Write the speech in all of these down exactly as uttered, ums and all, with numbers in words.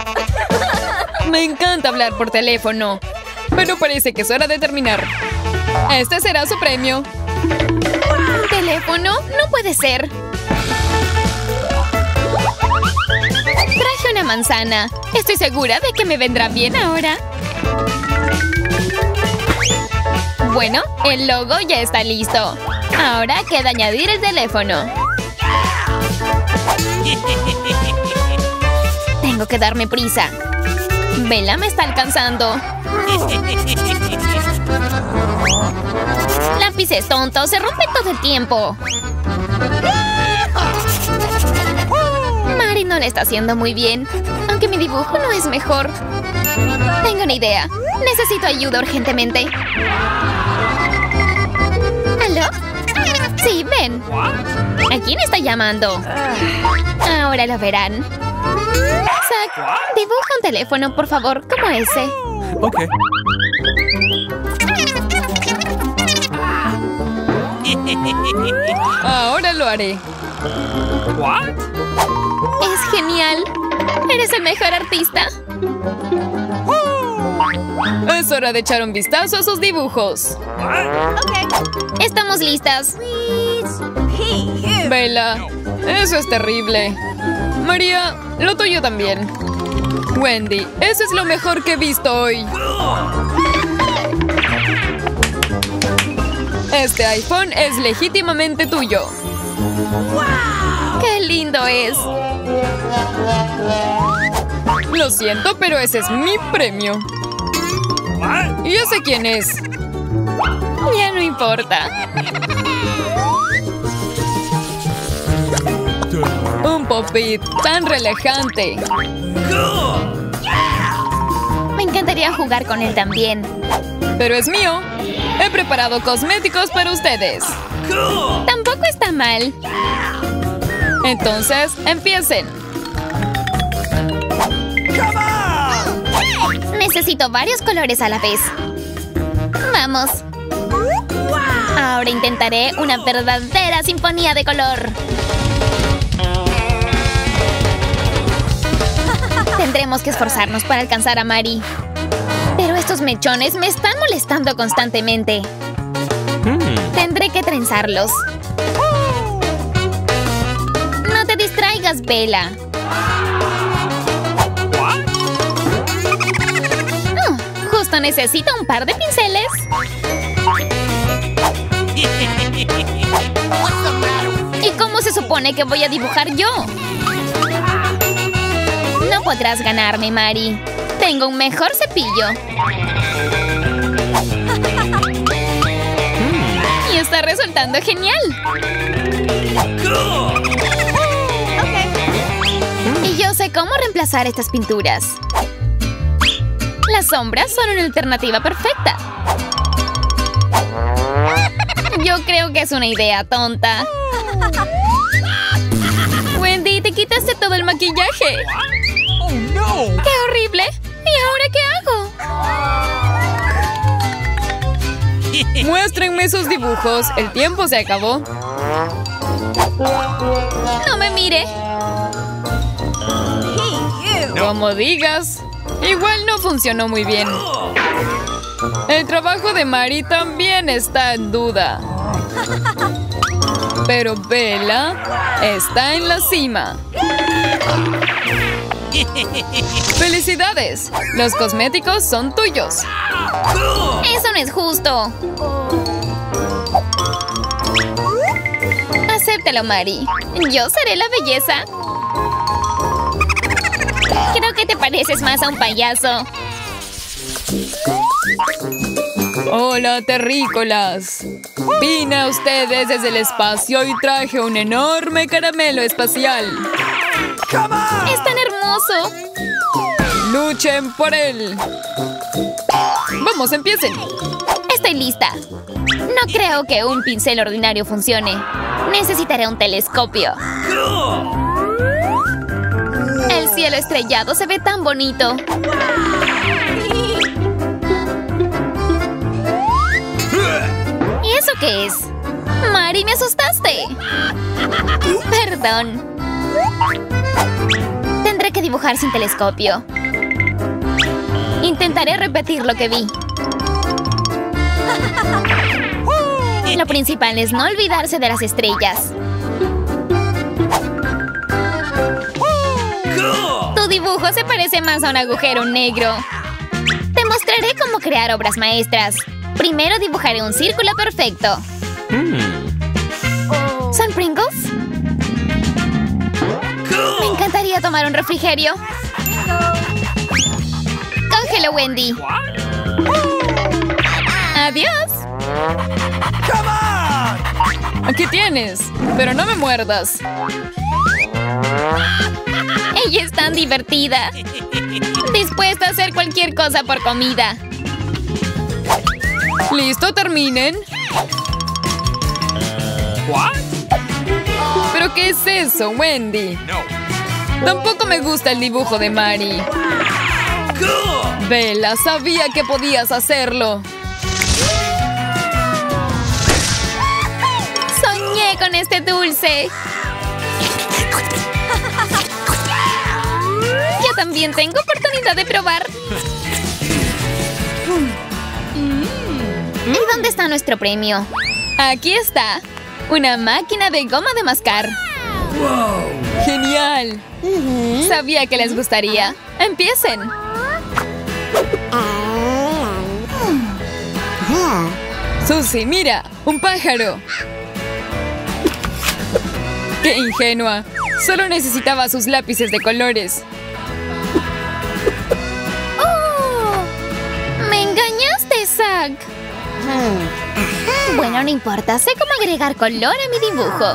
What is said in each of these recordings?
Me encanta hablar por teléfono, pero parece que es hora de terminar. Este será su premio. ¿Un teléfono? No puede ser. Traje una manzana. Estoy segura de que me vendrá bien ahora. Bueno, el logo ya está listo. Ahora queda añadir el teléfono. Tengo que darme prisa. Bella me está alcanzando. Lápices tontos, se rompe todo el tiempo. Mari no le está haciendo muy bien, aunque mi dibujo no es mejor. Tengo una idea. Necesito ayuda urgentemente. ¿Aló? Sí, ven. ¿A quién está llamando? Ahora lo verán. Zack, dibuja un teléfono, por favor, como ese. Ok. Ahora lo haré. Es genial. Eres el mejor artista. Es hora de echar un vistazo a sus dibujos. Estamos listas. Bella, eso es terrible. María, lo tuyo también. Wendy, eso es lo mejor que he visto hoy. Este iPhone es legítimamente tuyo. ¡Qué lindo es! Lo siento, pero ese es mi premio. ¿Y yo sé quién es? Ya no importa. Un pop-it tan relajante. Me encantaría jugar con él también. Pero es mío. He preparado cosméticos para ustedes. Tampoco está mal. Entonces, empiecen. Necesito varios colores a la vez. Vamos. Ahora intentaré una verdadera sinfonía de color. Tendremos que esforzarnos para alcanzar a Mari. Pero estos mechones me están molestando constantemente. Tendré que trenzarlos. No te distraigas, Bella. Oh, justo necesito un par de pinceles. ¿Y cómo se supone que voy a dibujar yo? No podrás ganarme, Mari. Tengo un mejor cepillo. Y está resultando genial. Y yo sé cómo reemplazar estas pinturas. Las sombras son una alternativa perfecta. Yo creo que es una idea tonta. Wendy, te quitaste todo el maquillaje. Oh, no. ¡Qué horrible! ¿Y ahora qué hago? Muéstrenme sus dibujos. El tiempo se acabó. No me mire. Como digas. Igual no funcionó muy bien. El trabajo de Mari también está en duda. Pero Bella está en la cima. ¡Felicidades! Los cosméticos son tuyos. Eso no es justo. Acéptalo, Mari. Yo seré la belleza. Creo que te pareces más a un payaso. Hola, terrícolas. Vine a ustedes desde el espacio y traje un enorme caramelo espacial. ¡Es tan hermoso! ¡Luchen por él! ¡Vamos, empiecen! Estoy lista. No creo que un pincel ordinario funcione. Necesitaré un telescopio. El cielo estrellado se ve tan bonito. ¿Y eso qué es? Mari, me asustaste. Perdón. Tendré Tendré que dibujar sin telescopio. Intentaré repetir lo que vi. Lo principal es no olvidarse de las estrellas. Tu dibujo se parece más a un agujero negro. Te mostraré cómo crear obras maestras. Primero dibujaré un círculo perfecto. ¿Son Pringles? Me encantaría tomar un refrigerio. Cógelo, Wendy. Adiós. Aquí tienes, pero no me muerdas. Ella es tan divertida. Dispuesta a hacer cualquier cosa por comida. ¿Listo? ¿Terminen? ¿Pero qué es eso, Wendy? Tampoco me gusta el dibujo de Mari. Bella, sabía que podías hacerlo. Soñé con este dulce. Yo también tengo oportunidad de probar. ¿Y dónde está nuestro premio? Aquí está. Una máquina de goma de mascar. Wow. ¡Genial! Sabía que les gustaría. ¡Empiecen! Susie, mira. ¡Un pájaro! ¡Qué ingenua! Solo necesitaba sus lápices de colores. ¡Oh! ¡Me engañaste, Zack! Bueno, no importa. Sé cómo agregar color a mi dibujo.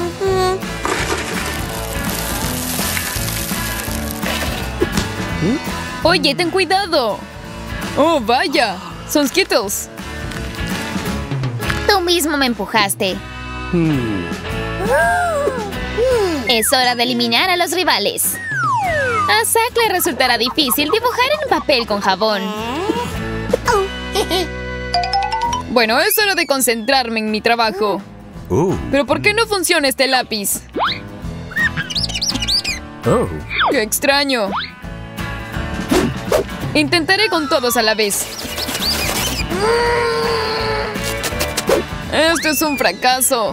Oye, ten cuidado. ¡Oh, vaya! Son Skittles. Tú mismo me empujaste. Es hora de eliminar a los rivales. A Zack le resultará difícil dibujar en papel con jabón. Bueno, es hora de concentrarme en mi trabajo. Oh. ¿Pero por qué no funciona este lápiz? Oh. ¡Qué extraño! Intentaré con todos a la vez. Esto es un fracaso.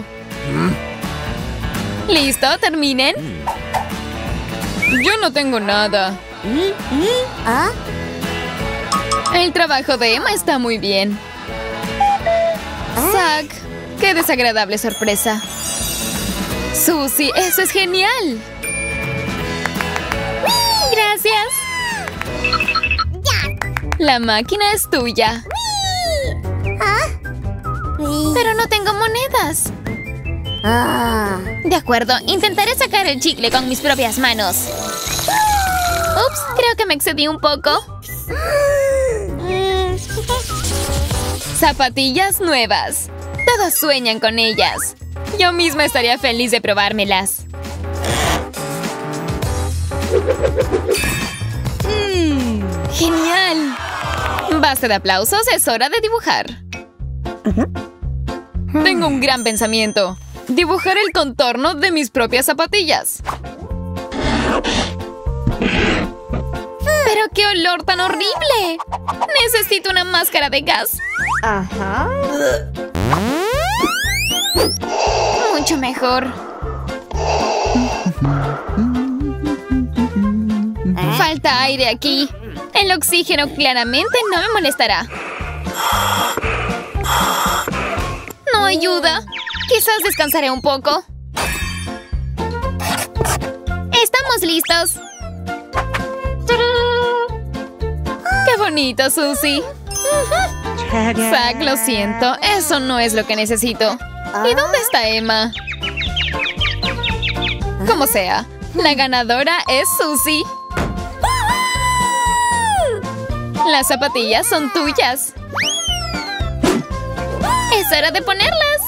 ¿Listo? ¿Terminen? Yo no tengo nada. El trabajo de Emma está muy bien. Zack, qué desagradable sorpresa. Susie, eso es genial. Gracias. La máquina es tuya. Pero no tengo monedas. De acuerdo, intentaré sacar el chicle con mis propias manos. Ups, creo que me excedí un poco. Zapatillas nuevas. Todos sueñan con ellas. Yo misma estaría feliz de probármelas. Mm, ¡genial! Basta de aplausos, es hora de dibujar. Tengo un gran pensamiento. Dibujar el contorno de mis propias zapatillas. ¡Pero qué olor tan horrible! Necesito una máscara de gas. Ajá. Mucho mejor. Falta aire aquí. El oxígeno claramente no me molestará. No ayuda. Quizás descansaré un poco. ¡Estamos listos! ¡Qué bonito, Susie! Zack, lo siento. Eso no es lo que necesito. ¿Y dónde está Emma? Como sea, la ganadora es Susie. Las zapatillas son tuyas. ¡Es hora de ponerlas!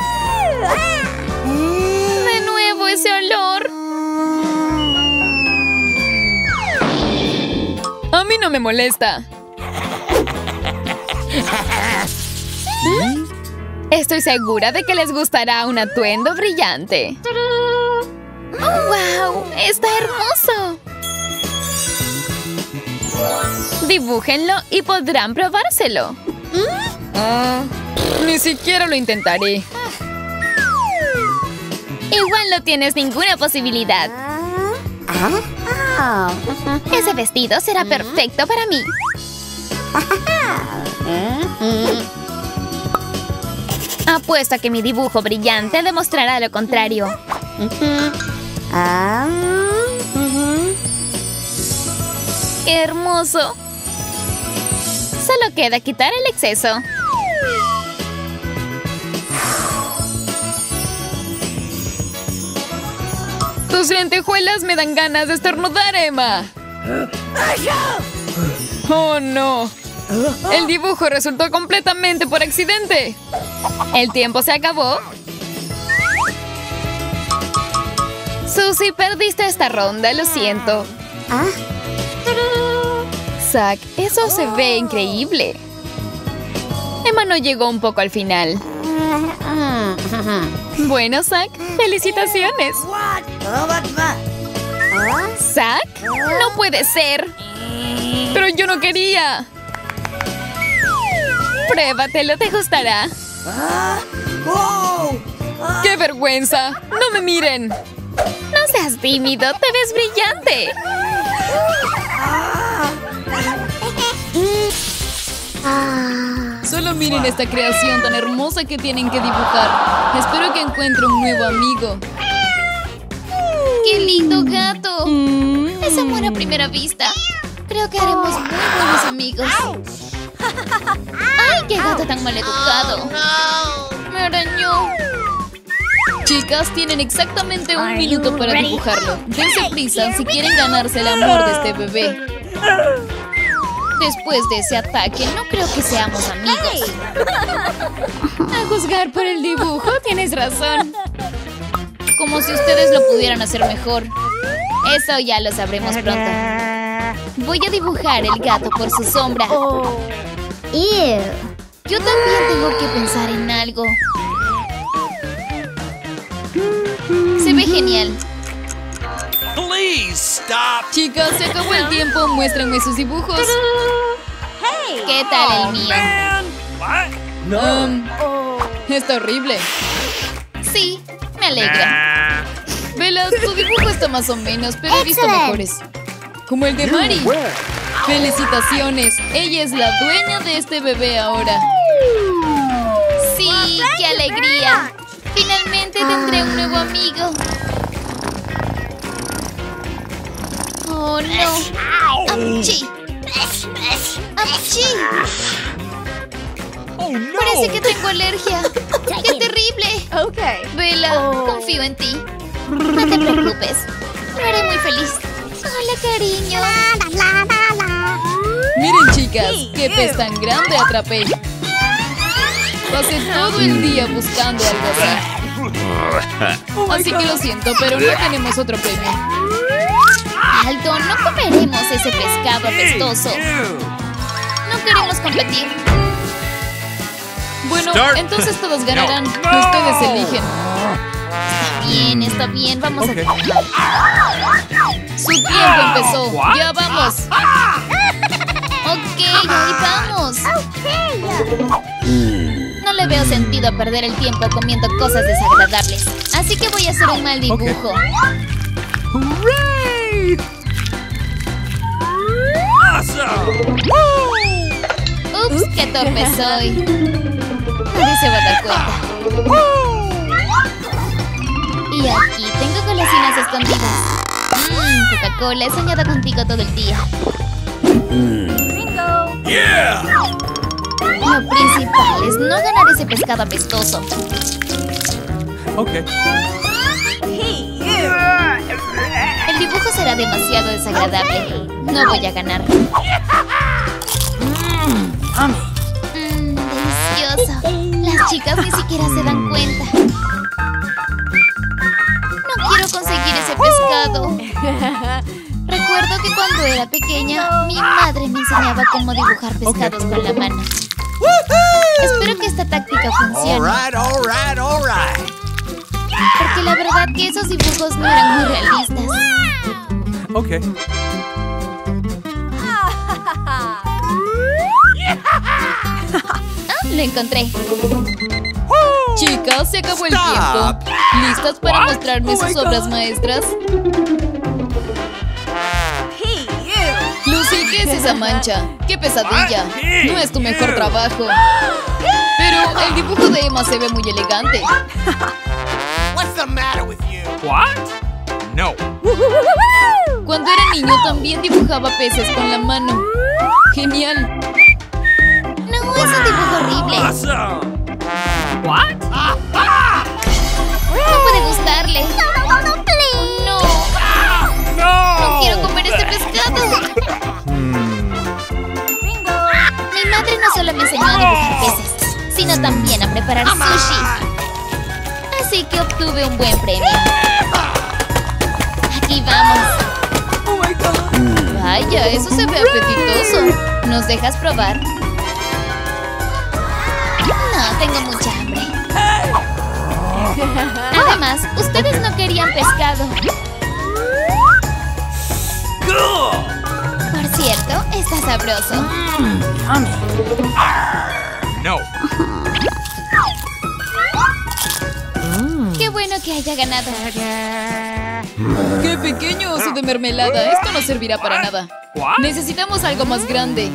De nuevo ese olor. A mí no me molesta. Estoy segura de que les gustará un atuendo brillante. ¡Wow! ¡Está hermoso! Dibújenlo y podrán probárselo. Ah, ni siquiera lo intentaré. Igual no tienes ninguna posibilidad. Ese vestido será perfecto para mí. Apuesto a que mi dibujo brillante demostrará lo contrario. ¡Qué hermoso! Solo queda quitar el exceso. Tus lentejuelas me dan ganas de estornudar, Emma. ¡Oh, no! El dibujo resultó completamente por accidente. ¿El tiempo se acabó? Susie, perdiste esta ronda, lo siento. Zack, eso se ve increíble. Emma no llegó un poco al final. Bueno, Zack, felicitaciones. ¿Zack? No puede ser. Pero yo no quería. Pruébatelo, te gustará. ¡Qué vergüenza! ¡No me miren! No seas tímido, te ves brillante. Solo miren esta creación tan hermosa que tienen que dibujar. Espero que encuentre un nuevo amigo. ¡Qué lindo gato! Mm. Es amor a primera vista. Creo que haremos muy buenos amigos. ¡Ay, qué gato tan maleducado! Me arañó. Chicas, tienen exactamente un minuto para dibujarlo. Dense prisa si quieren ganarse el amor de este bebé. Después de ese ataque, no creo que seamos amigos. A juzgar por el dibujo, tienes razón. Como si ustedes lo pudieran hacer mejor. Eso ya lo sabremos pronto. Voy a dibujar el gato por su sombra. Yo también tengo que pensar en algo. Se ve genial. Please stop. Chicas, se acabó el tiempo. Muéstrenme sus dibujos. ¿Qué tal el mío? Um, está horrible. Sí, me alegra. Bella, tu dibujo está más o menos, pero he visto mejores. Como el de Mari. ¡Felicitaciones! Ella es la dueña de este bebé ahora. Sí, qué alegría. Finalmente tendré un nuevo amigo. Oh, no. ¡Apchi! ¡Apchi! Oh, no. Parece que tengo alergia. ¡Qué terrible! Bella, confío en ti. No te preocupes. Me haré muy feliz. Hola, cariño. Miren, chicas, qué pez tan grande atrapé. Pasé todo el día buscando algo así. Así que lo siento, pero no tenemos otro premio. Alto, no comeremos ese pescado apestoso. No queremos competir. Bueno, entonces todos ganarán. Ustedes eligen. Está bien, está bien. Vamos Okay. a... Su tiempo empezó. Ya vamos. Ok, ahí vamos. No le veo sentido a perder el tiempo comiendo cosas desagradables. Así que voy a hacer un mal dibujo. Hooray! Awesome! Ups, qué torpe soy. Nadie se va a dar cuenta. Y aquí tengo golosinas escondidas. Mmm, Coca-Cola, he soñado contigo todo el día. Yeah! Lo principal es no ganar ese pescado apestoso. Okay. El dibujo será demasiado desagradable. No voy a ganar. Mmm, delicioso. Las chicas ni siquiera se dan cuenta. No quiero conseguir ese pescado. Recuerdo que cuando era pequeña, mi madre me enseñaba cómo dibujar pescados con la mano. Espero que esta táctica funcione. All right, all right, all right. Porque la verdad que esos dibujos no eran muy realistas. Okay. Lo encontré. Chicas, se acabó el tiempo. ¿Listas para mostrarme sus obras maestras? Lucy, ¿qué es esa mancha? ¡Qué pesadilla! No es tu mejor trabajo. Pero el dibujo de Emma se ve muy elegante. What's the matter with you? What? No. Cuando era niño también dibujaba peces con la mano. ¡Genial! No, es un dibujo horrible. Awesome. What? No puede gustarle. No, no, no, please. No. No. No quiero comer este pescado. Mi madre no solo me enseñó a dibujar peces, sino también a preparar sushi. Así que obtuve un buen premio. Aquí vamos. Oh my God. Vaya, eso se ve apetitoso. ¿Nos dejas probar? No, tengo mucha hambre. Además, ustedes no querían pescado. Por cierto, está sabroso. No. Qué bueno que haya ganado. ¡Qué pequeño oso de mermelada! Esto no servirá para nada. Necesitamos algo más grande.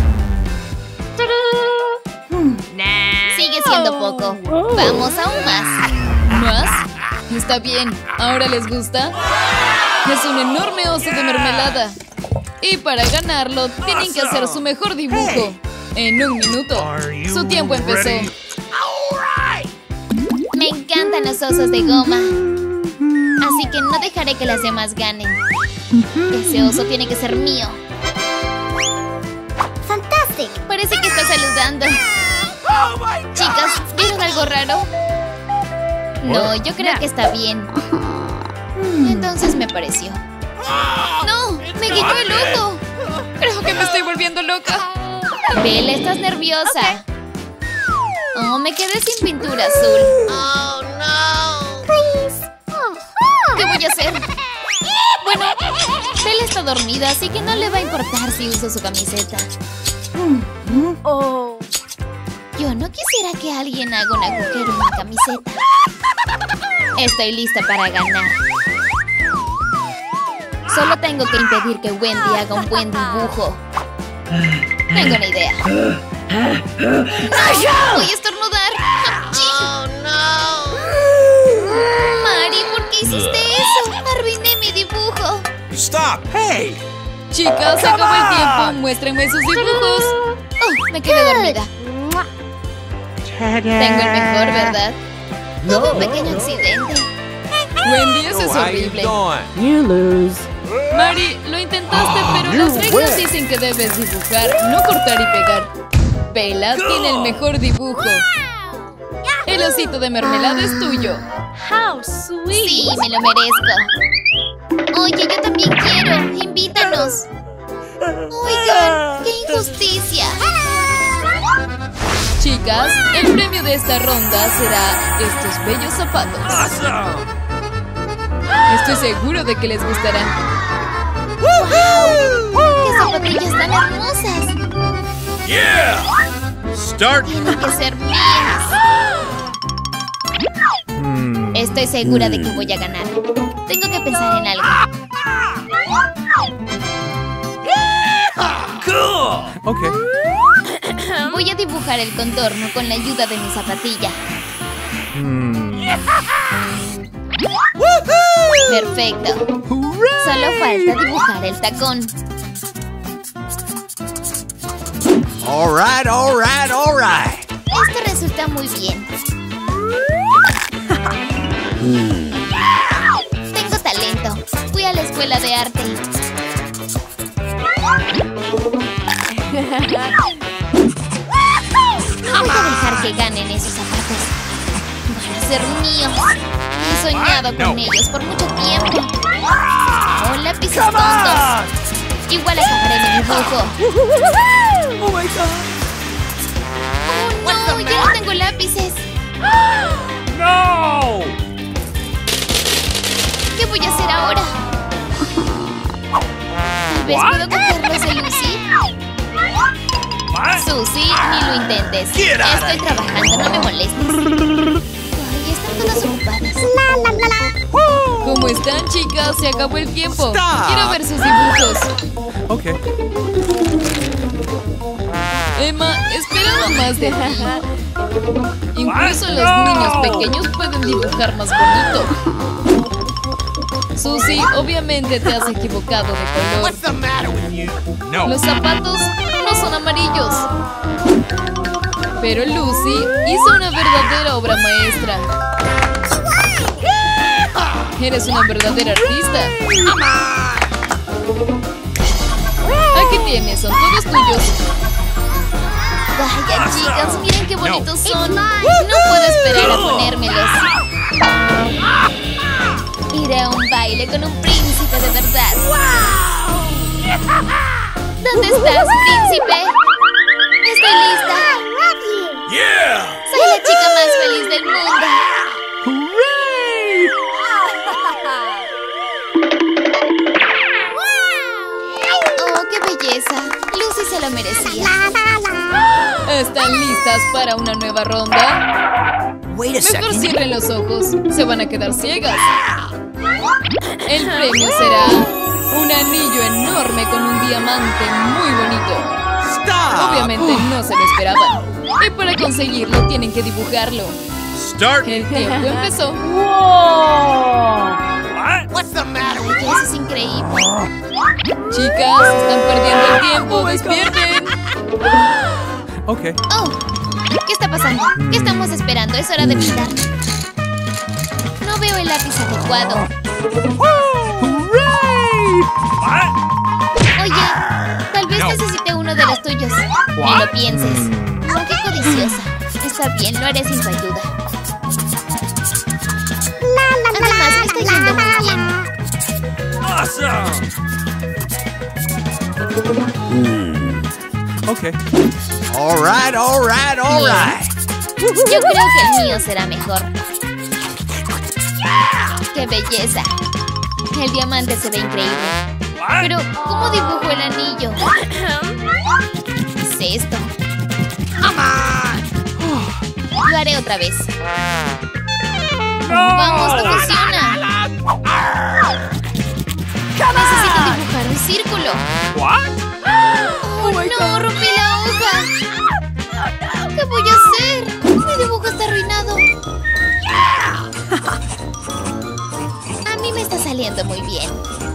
Sigue siendo poco. Vamos aún más. ¿Más? Está bien. ¿Ahora les gusta? Es un enorme oso de mermelada. Y para ganarlo, tienen que hacer su mejor dibujo. En un minuto. Su tiempo empezó. Me encantan los osos de goma. Así que no dejaré que las demás ganen. Ese oso tiene que ser mío. ¡Fantástico! Parece que está saludando. Chicas, ¿vieron algo raro? No, yo creo que está bien. Entonces me pareció. ¡No! ¡Me guiñó el ojo! Creo que me estoy volviendo loca. Belle, estás nerviosa. Oh, me quedé sin pintura azul. Oh, no. Please. ¿Qué voy a hacer? Bueno, Belle está dormida, así que no le va a importar si uso su camiseta. Oh. Yo no quisiera que alguien haga un agujero en mi camiseta. Estoy lista para ganar. Solo tengo que impedir que Wendy haga un buen dibujo. Tengo una idea. ¡Voy a estornudar! ¡Oh, no! Mari, ¿por qué hiciste eso? Arruiné mi dibujo. Stop. Hey. Chicas, se acabó el tiempo. Muéstrenme sus dibujos. Oh, me quedé dormida. Tengo el mejor, ¿verdad? Tuve un pequeño accidente. Wendy, eso es horrible. You lose. Mari, lo intentaste, pero las reglas dicen que debes dibujar, no cortar y pegar. Bella tiene el mejor dibujo. El osito de mermelada es tuyo. How sweet. Sí, me lo merezco. Oye, yo también quiero. Invítanos. Oigan, qué injusticia. Chicas, el premio de esta ronda será estos bellos zapatos. Awesome. Estoy seguro de que les gustarán. ¡Qué zapatillas tan hermosas! Yeah. Start. Tienen que ser mías. Estoy segura de que voy a ganar. Tengo que pensar en algo. Cool. Okay. Voy a dibujar el contorno con la ayuda de mi zapatilla. Perfecto. Solo falta dibujar el tacón. All right, all right, all right. Esto resulta muy bien. Tengo talento. Fui a la escuela de arte. No voy a dejar que ganen esos zapatos. Van a ser míos. He soñado con ellos por mucho tiempo. Oh, lápices tontos. Igual acabaré mi dibujo. Oh my God. Oh, no, ya no tengo lápices. No. ¿Qué voy a hacer ahora? Tal vez puedo coger los de Lucy. What? Susie, ni lo intentes. Estoy trabajando, no me molestes. Ay, están todas ocupadas. ¿Cómo están, chicas? Se acabó el tiempo. Quiero ver sus dibujos. Ok. Emma, esperaba más de ti. Incluso los niños pequeños pueden dibujar más bonito. Susie, obviamente te has equivocado de color. What's the matter with you? No. Los zapatos no son amarillos. Pero Lucy hizo una verdadera obra maestra. Eres una verdadera artista. Aquí tienes, son todos tuyos. Vaya, chicas, miren qué bonitos son. No puedo esperar a ponérmelos. Iré a un baile con un príncipe de verdad. ¿Dónde estás, príncipe? Estoy lista. Yeah! Soy la chica más feliz del mundo. Oh, qué belleza. Lucy se lo merecía. ¿Están listas para una nueva ronda? Mejor cierren los ojos. Se van a quedar ciegas. El premio será un anillo enorme con un diamante muy bonito. Obviamente no se lo esperaban. Y para conseguirlo tienen que dibujarlo. El tiempo empezó. What's the matter with Eso es increíble. Chicas, están perdiendo el tiempo. ¡Despierten! Ok. Oh, ¿qué está pasando? ¿Qué estamos esperando? Es hora de pintar. No veo el lápiz adecuado. Oye, tal vez necesite uno de los tuyos. Ni lo pienses. Oh, qué codiciosa. Está bien, lo haré sin tu ayuda. Además, me está yendo muy bien. Ok. All right, all right, all right. Yo creo que el mío será mejor. ¡Qué belleza! El diamante se ve increíble. Pero, ¿cómo dibujo el anillo? ¿Qué es esto? Lo haré otra vez. ¡Vamos, no funciona! Necesito dibujar un círculo. ¡Oh, no! ¡Rompí la hoja! ¿Qué voy a hacer? Mi dibujo está arruinado. A mí me está saliendo muy bien.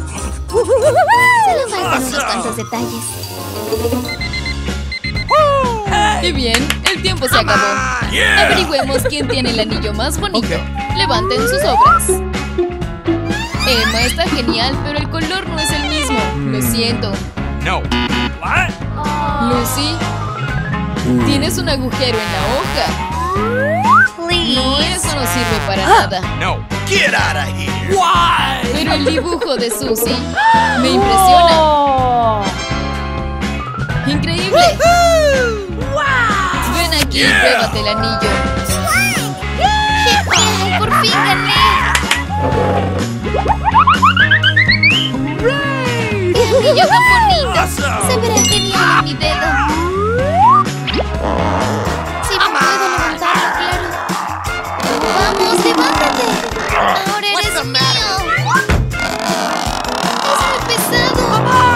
Solo faltan unos cuantos detalles. Y bien, el tiempo se acabó. Averigüemos quién tiene el anillo más bonito. Levanten sus obras. Emma está genial, pero el color no es el mismo. Lo siento. No. Lucy, tienes un agujero en la hoja. No, eso no sirve para nada. No. Get out of here. Pero el dibujo de Susie me impresiona. ¡Increíble! Ven aquí y pruébate el anillo. ¡Genial! ¡Por fin gané! ¡Qué anillo tan bonito! Se verá genial en mi dedo. Si me puedo levantarlo, claro. ¡Vamos, levántate! ¡Ahora eres mío! ¡Es muy pesado!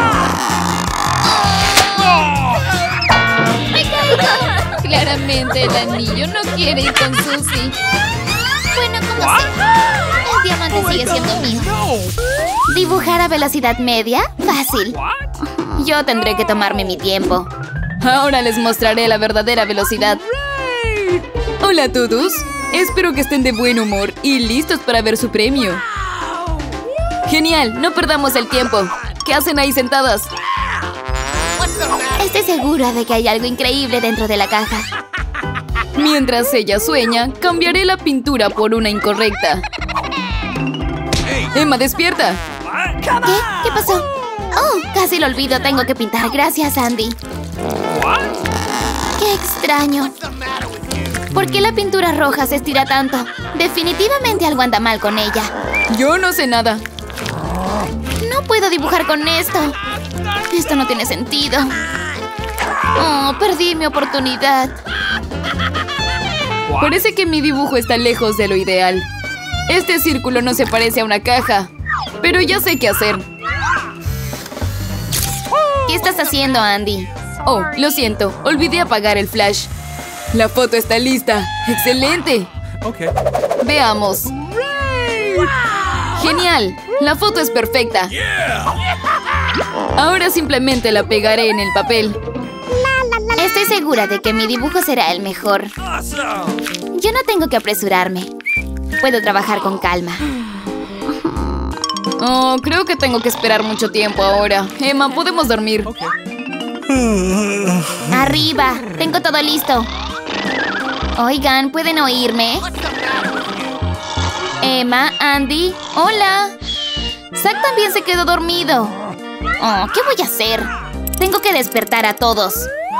¡Oh! ¡Me he caído! Claramente el anillo no quiere ir con Susie. Bueno, como sea. El diamante sigue siendo mío. ¿Dibujar a velocidad media? Fácil. Yo tendré que tomarme mi tiempo. Ahora les mostraré la verdadera velocidad. Hola a todos. Espero que estén de buen humor y listos para ver su premio. Genial, no perdamos el tiempo. ¿Qué hacen ahí sentadas? Estoy segura de que hay algo increíble dentro de la caja. Mientras ella sueña, cambiaré la pintura por una incorrecta. Emma, despierta. ¿Qué? ¿Qué pasó? Oh, casi lo olvido. Tengo que pintar. Gracias, Andy. ¡Qué extraño! ¿Por qué la pintura roja se estira tanto? Definitivamente algo anda mal con ella. Yo no sé nada. No puedo dibujar con esto. Esto no tiene sentido. Oh, perdí mi oportunidad. Parece que mi dibujo está lejos de lo ideal. Este círculo no se parece a una caja, pero ya sé qué hacer. ¿Qué estás haciendo, Andy? Oh, lo siento, olvidé apagar el flash. La foto está lista. ¡Excelente! Okay. Veamos. ¡Genial! La foto es perfecta. Ahora simplemente la pegaré en el papel. Estoy segura de que mi dibujo será el mejor. Yo no tengo que apresurarme. Puedo trabajar con calma. Oh, creo que tengo que esperar mucho tiempo ahora. Emma, ¿podemos dormir? Arriba, tengo todo listo. Oigan, ¿pueden oírme? Emma, Andy, hola. Zack también se quedó dormido. Oh, ¿qué voy a hacer? Tengo que despertar a todos.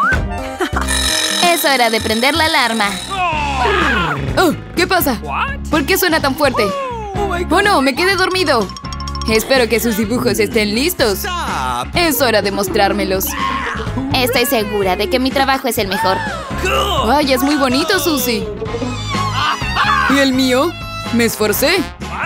Es hora de prender la alarma. Oh, ¿qué pasa? ¿Por qué suena tan fuerte? Oh no, me quedé dormido. Espero que sus dibujos estén listos. Es hora de mostrármelos. Estoy segura de que mi trabajo es el mejor. Ay, es muy bonito, Susie. ¿Y el mío? Me esforcé.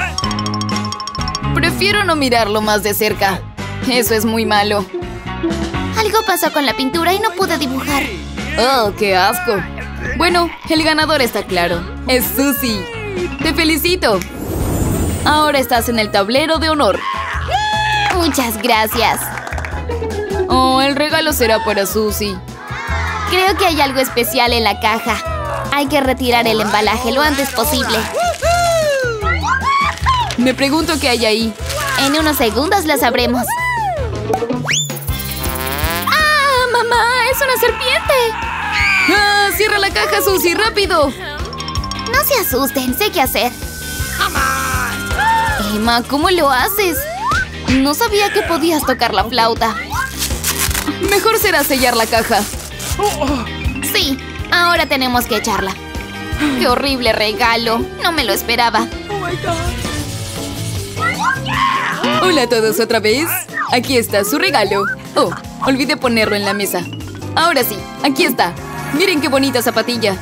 Prefiero no mirarlo más de cerca. Eso es muy malo. Algo pasó con la pintura y no pude dibujar. Oh, qué asco. Bueno, el ganador está claro. Es Susie. Te felicito. Ahora estás en el tablero de honor. Muchas gracias. Oh, el regalo será para Susie. Creo que hay algo especial en la caja. Hay que retirar el embalaje lo antes posible. Me pregunto qué hay ahí. En unos segundos lo sabremos. ¡Ah, mamá! ¡Es una serpiente! ¡Ah! ¡Cierra la caja, Susie! ¡Rápido! No se asusten, sé qué hacer. Emma, ¿cómo lo haces? No sabía que podías tocar la flauta. Mejor será sellar la caja. Sí, ahora tenemos que echarla. ¡Qué horrible regalo! No me lo esperaba. Hola a todos otra vez. Aquí está su regalo. Oh, olvidé ponerlo en la mesa. Ahora sí, aquí está. Miren qué bonita zapatilla.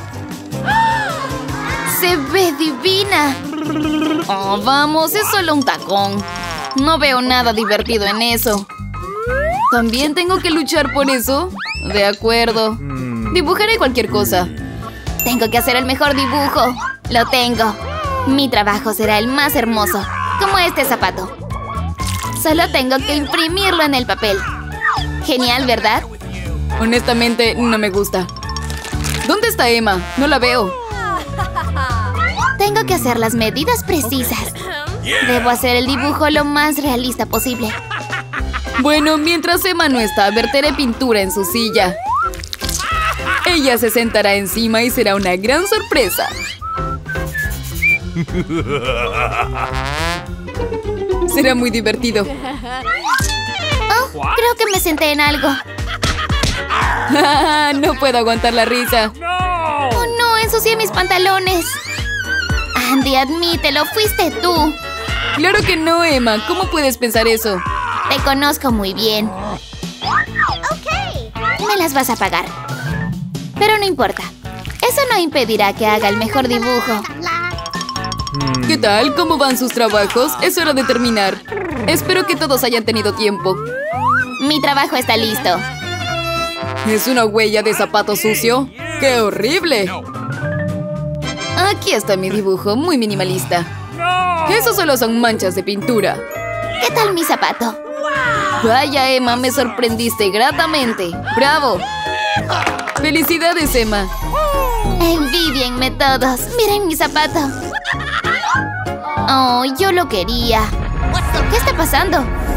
¡Se ve divina! Oh, vamos, es solo un tacón. No veo nada divertido en eso. ¿También tengo que luchar por eso? De acuerdo. Dibujaré cualquier cosa. Tengo que hacer el mejor dibujo. Lo tengo. Mi trabajo será el más hermoso, como este zapato. Solo tengo que imprimirlo en el papel. Genial, ¿verdad? Honestamente, no me gusta. ¿Dónde está Emma? No la veo. Tengo que hacer las medidas precisas. Debo hacer el dibujo lo más realista posible. Bueno, mientras Emma no está, verteré pintura en su silla. Ella se sentará encima y será una gran sorpresa. Será muy divertido. Oh, creo que me senté en algo. No puedo aguantar la risa. Oh no, ensucié mis pantalones. Andy, admítelo, fuiste tú. Claro que no, Emma. ¿Cómo puedes pensar eso? Te conozco muy bien. Me las vas a pagar. Pero no importa. Eso no impedirá que haga el mejor dibujo. ¿Qué tal? ¿Cómo van sus trabajos? Es hora de terminar. Espero que todos hayan tenido tiempo. Mi trabajo está listo. ¿Es una huella de zapato sucio? ¡Qué horrible! Aquí está mi dibujo, muy minimalista. Eso solo son manchas de pintura. ¿Qué tal mi zapato? Vaya, Emma, me sorprendiste gratamente. ¡Bravo! ¡Felicidades, Emma! Envidienme todos. Miren mi zapato. Oh, yo lo quería. ¿Qué está pasando?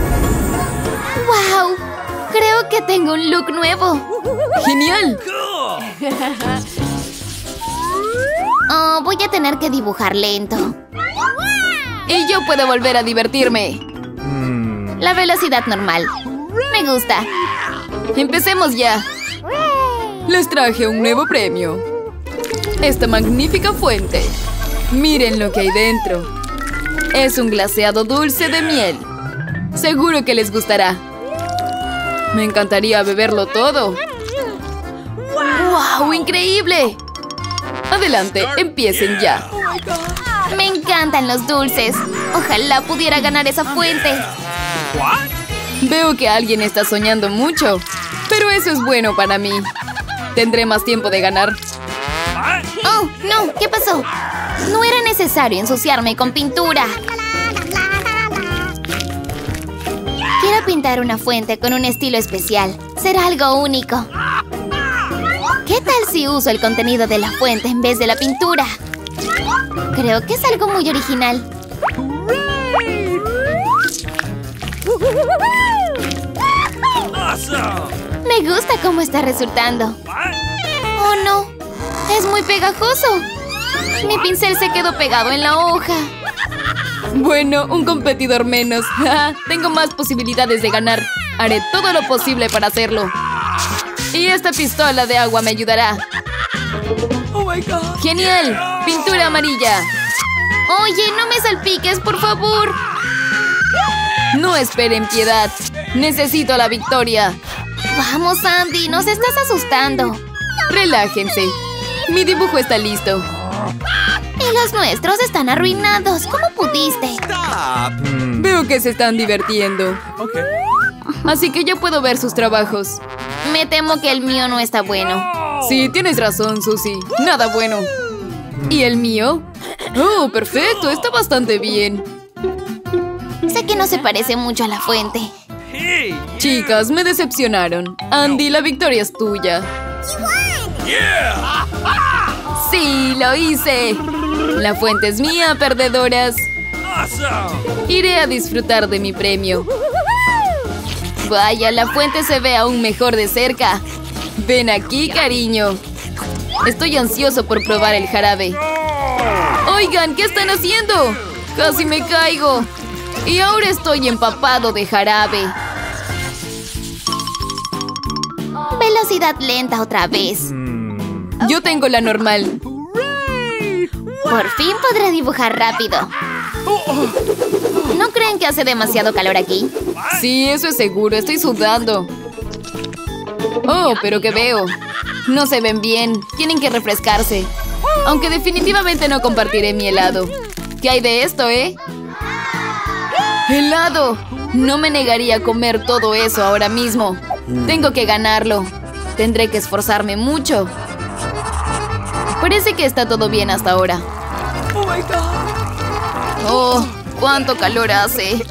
¡Wow! Creo que tengo un look nuevo. ¡Genial! Oh, voy a tener que dibujar lento. Y yo puedo volver a divertirme. La velocidad normal. Me gusta. Empecemos ya. Les traje un nuevo premio. Esta magnífica fuente. Miren lo que hay dentro. Es un glaseado dulce de miel. Seguro que les gustará. Me encantaría beberlo todo. ¡Wow! ¡Increíble! Adelante, empiecen ya. Me encantan los dulces. Ojalá pudiera ganar esa fuente. Veo que alguien está soñando mucho, pero eso es bueno para mí. Tendré más tiempo de ganar. Oh, no, ¿qué pasó? No era necesario ensuciarme con pintura. Quiero pintar una fuente con un estilo especial. Será algo único. ¿Qué tal si uso el contenido de la fuente en vez de la pintura? Creo que es algo muy original. Me gusta cómo está resultando. Oh, no. Es muy pegajoso. Mi pincel se quedó pegado en la hoja. Bueno, un competidor menos. Tengo más posibilidades de ganar. Haré todo lo posible para hacerlo. Y esta pistola de agua me ayudará. Oh my God. ¡Genial! ¡Pintura amarilla! Oye, no me salpiques, por favor. No esperen piedad. Necesito la victoria. Vamos, Andy, nos estás asustando. Relájense. Mi dibujo está listo. Y los nuestros están arruinados. ¿Cómo pudiste? Stop. Veo que se están divirtiendo. Okay. Así que ya puedo ver sus trabajos. Me temo que el mío no está bueno. Sí, tienes razón, Susie. Nada bueno. ¿Y el mío? Oh, perfecto. Está bastante bien. Sé que no se parece mucho a la fuente. Hey. Chicas, me decepcionaron. Andy, la victoria es tuya. Yeah. ¡Sí, lo hice! La fuente es mía, perdedoras. Awesome. Iré a disfrutar de mi premio. Vaya, la fuente se ve aún mejor de cerca. Ven aquí, cariño. Estoy ansioso por probar el jarabe. Oigan, ¿qué están haciendo? Casi me caigo. Y ahora estoy empapado de jarabe. Velocidad lenta otra vez. Yo tengo la normal. Por fin podré dibujar rápido. ¿No creen que hace demasiado calor aquí? Sí, eso es seguro. Estoy sudando. Oh, pero ¿qué veo? No se ven bien. Tienen que refrescarse. Aunque definitivamente no compartiré mi helado. ¿Qué hay de esto, eh? ¡Helado! No me negaría a comer todo eso ahora mismo. Tengo que ganarlo. Tendré que esforzarme mucho. Parece que está todo bien hasta ahora. Oh my God. ¡Oh! ¡Cuánto calor hace!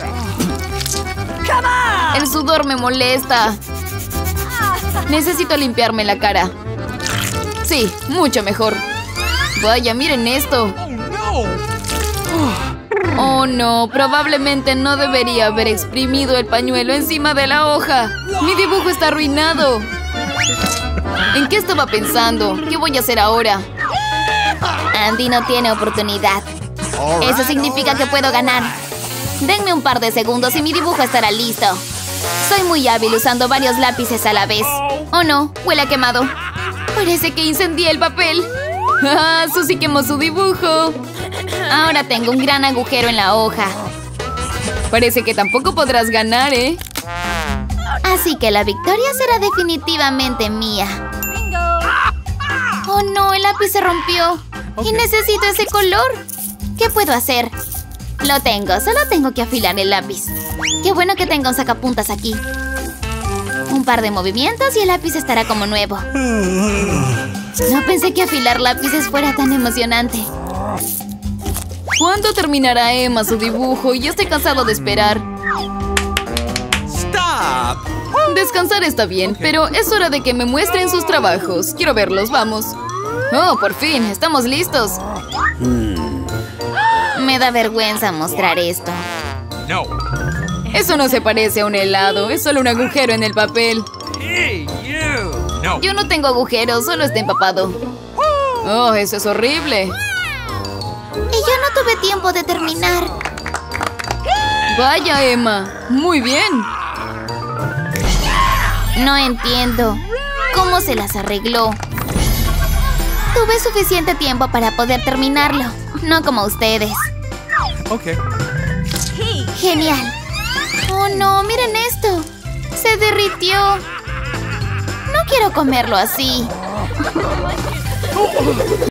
El sudor me molesta. Necesito limpiarme la cara. Sí, mucho mejor. Vaya, miren esto. No. Oh, no. Probablemente no debería haber exprimido el pañuelo encima de la hoja. Mi dibujo está arruinado. ¿En qué estaba pensando? ¿Qué voy a hacer ahora? Andy no tiene oportunidad. Eso significa que puedo ganar. Denme un par de segundos y mi dibujo estará listo. Soy muy hábil usando varios lápices a la vez. Oh no, huele a quemado. Parece que incendié el papel. ¡Ah! Susie quemó su dibujo. Ahora tengo un gran agujero en la hoja. Parece que tampoco podrás ganar, ¿eh? Así que la victoria será definitivamente mía. Oh no, el lápiz se rompió. Y necesito ese color. ¿Qué puedo hacer? Lo tengo, solo tengo que afilar el lápiz. Qué bueno que tengo un sacapuntas aquí. Un par de movimientos y el lápiz estará como nuevo. No pensé que afilar lápices fuera tan emocionante. ¿Cuándo terminará Emma su dibujo? Ya estoy cansado de esperar. Stop. Descansar está bien, pero es hora de que me muestren sus trabajos. Quiero verlos, vamos. Oh, por fin, estamos listos. Me da vergüenza mostrar esto. No. Eso no se parece a un helado, es solo un agujero en el papel. Hey, you. No. Yo no tengo agujeros, solo está empapado. Oh, eso es horrible. Y yo no tuve tiempo de terminar. Vaya, Emma. Muy bien. No entiendo. ¿Cómo se las arregló? Tuve suficiente tiempo para poder terminarlo. No como ustedes. Okay. Genial. Oh no, miren esto. Se derritió. No quiero comerlo así.